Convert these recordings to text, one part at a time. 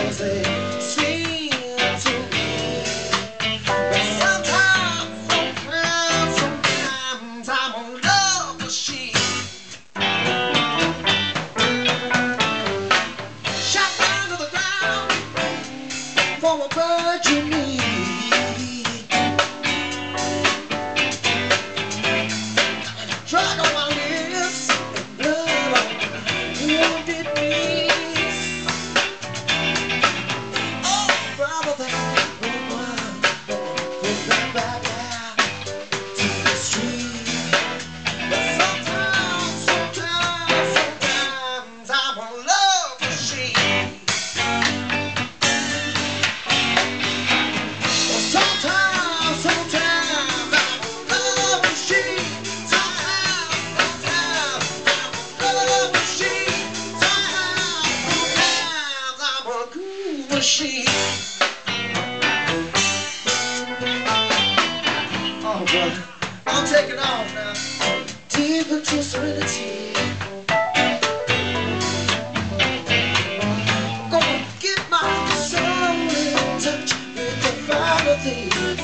'cause they seem to be. But sometimes I'm a love machine. Shot down to the ground for a bird you need. Drug on my lips and blood on my wounded knees. Oh, brother, that woman put me back out to the street. But sometimes I'm a love machine. Well, sometimes I'm a love machine. Machine. Oh, brother, I'm taking off now. Deep into serenity. Gonna get my soul in touch with the finer things.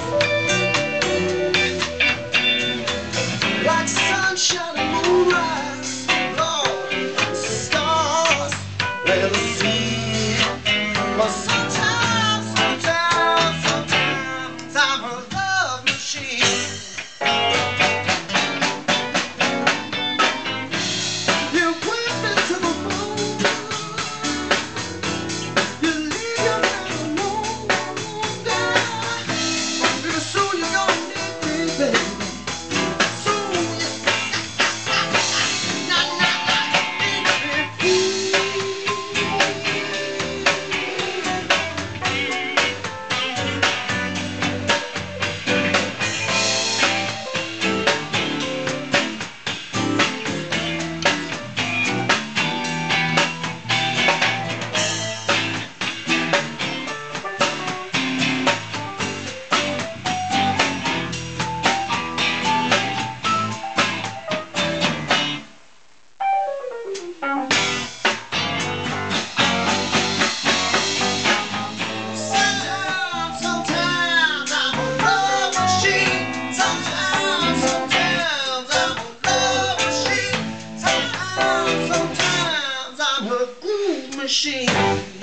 Like sunshine and moonrise, Lord, stars, let us see. But sometimes I'm a love machine. You whip me to the bone. You leave your man alone. Pretty soon you're gonna need me, baby. Soon you machine.